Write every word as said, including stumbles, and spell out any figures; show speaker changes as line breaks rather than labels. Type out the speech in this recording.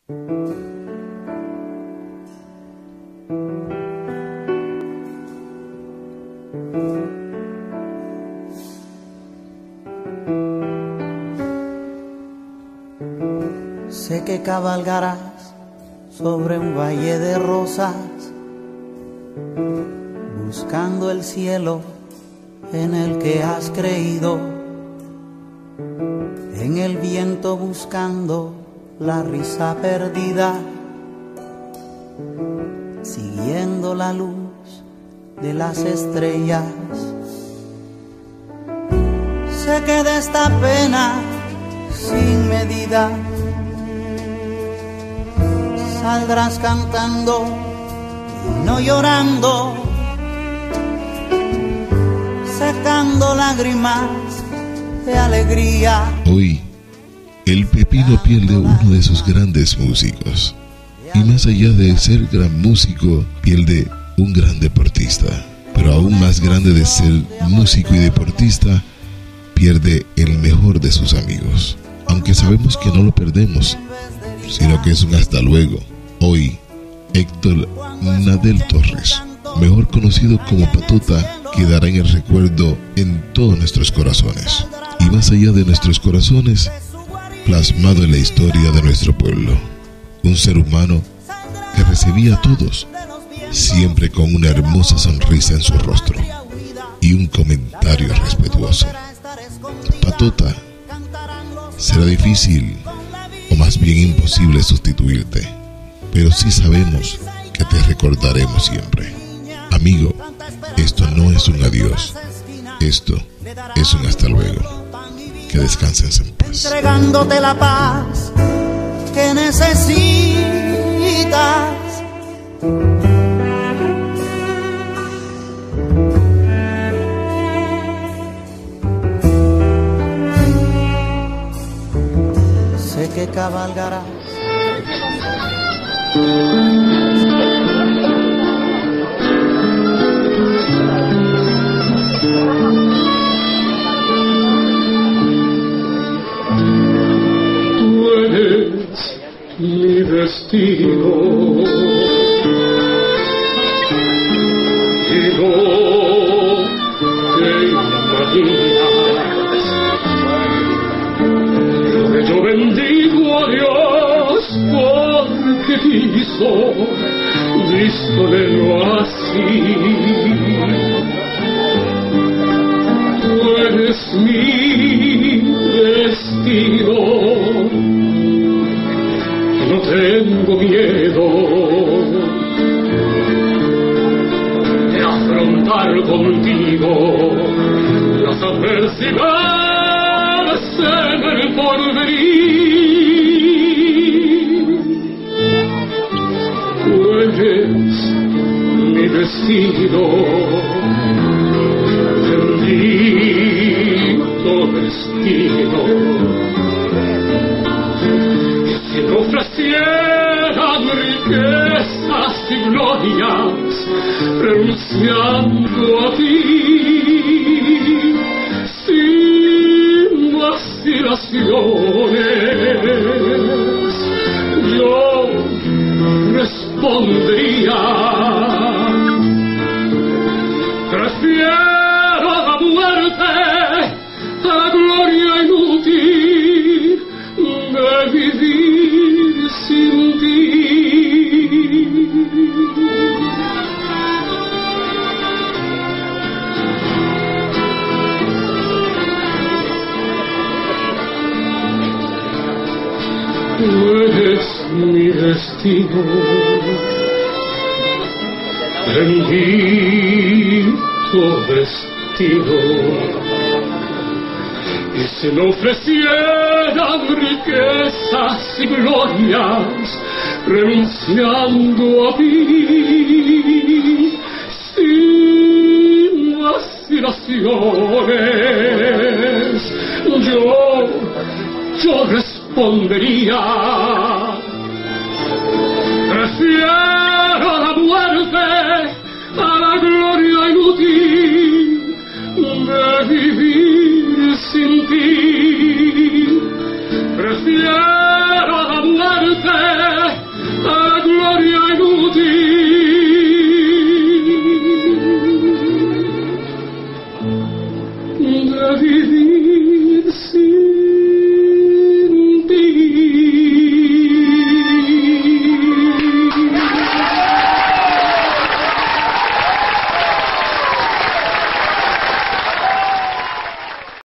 Sé que cabalgarás sobre un valle de rosas, buscando el cielo en el que has creído, en el viento buscando la risa perdida, siguiendo la luz de las estrellas. Sé que de esta pena sin medida saldrás cantando y no llorando, secando lágrimas de alegría.
Hoy, el Pepino pierde uno de sus grandes músicos. Y más allá de ser gran músico, pierde un gran deportista. Pero aún más grande de ser músico y deportista, pierde el mejor de sus amigos. Aunque sabemos que no lo perdemos, sino que es un hasta luego. Hoy, Héctor Nadel Torres, mejor conocido como Patota, quedará en el recuerdo en todos nuestros corazones. Y más allá de nuestros corazones, plasmado en la historia de nuestro pueblo. Un ser humano que recibía a todos, siempre con una hermosa sonrisa en su rostro y un comentario respetuoso. Patota, será difícil, o más bien imposible sustituirte, pero sí sabemos que te recordaremos siempre. Amigo, esto no es un adiós, esto es un hasta luego. Que descanses en paz.
Entregándote la paz que necesitas. Sé que cabalgarás.
Mi destino y no te imaginas lo que yo bendigo a Dios porque quiso dístolelo así. Tú eres mi destino, no tengo miedo de afrontar contigo las adversidades en el porvenir. Tú eres mi destino, bendito destino. Si me ofrecieran riquezas y glorias, renunciando a ti, sin vacilaciones, yo respondería: prefiero la muerte a la gloria inútil de vivir sin ti. Tú eres mi destino, bendito destino. Y si me ofrecieran riquezas y glorias, renunciando a ti, sin vacilaciones, yo, yo respondería: prefiero la muerte a la gloria inútil de vivir sin ti.